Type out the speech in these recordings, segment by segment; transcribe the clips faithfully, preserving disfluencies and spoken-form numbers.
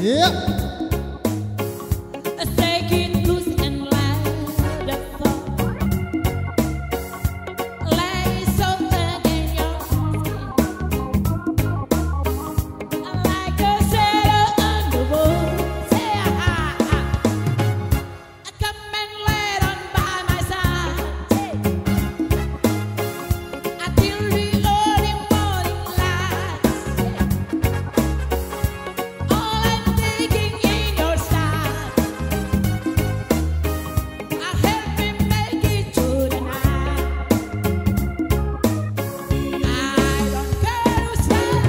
Yep. Take it loose and let it fall. Lay something in your skin, like a sailor on the water. Say ah ah. Come and lay down by my side until the early morning light. All I'm taking in your side. I'll help me make it through the night. I don't care who's right.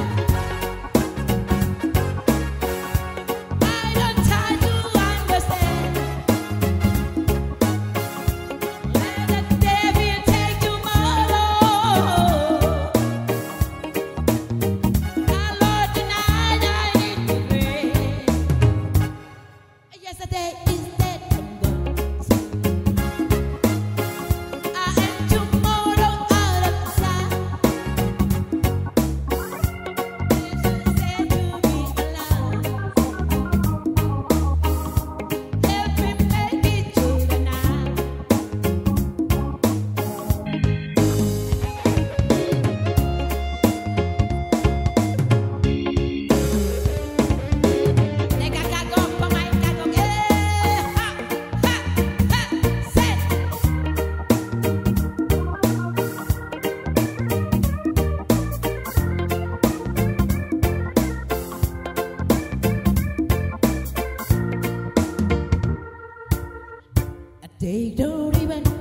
I don't try to understand. Let the devil take tomorrow. My Lord, tonight I need to pray. Yesterday is dead and gone. I am tomorrow out of sight. It's said to be alive. Help me make it through the night. Teka kagok, pemain kagok, eh, ha, ha, ha, set. They don't even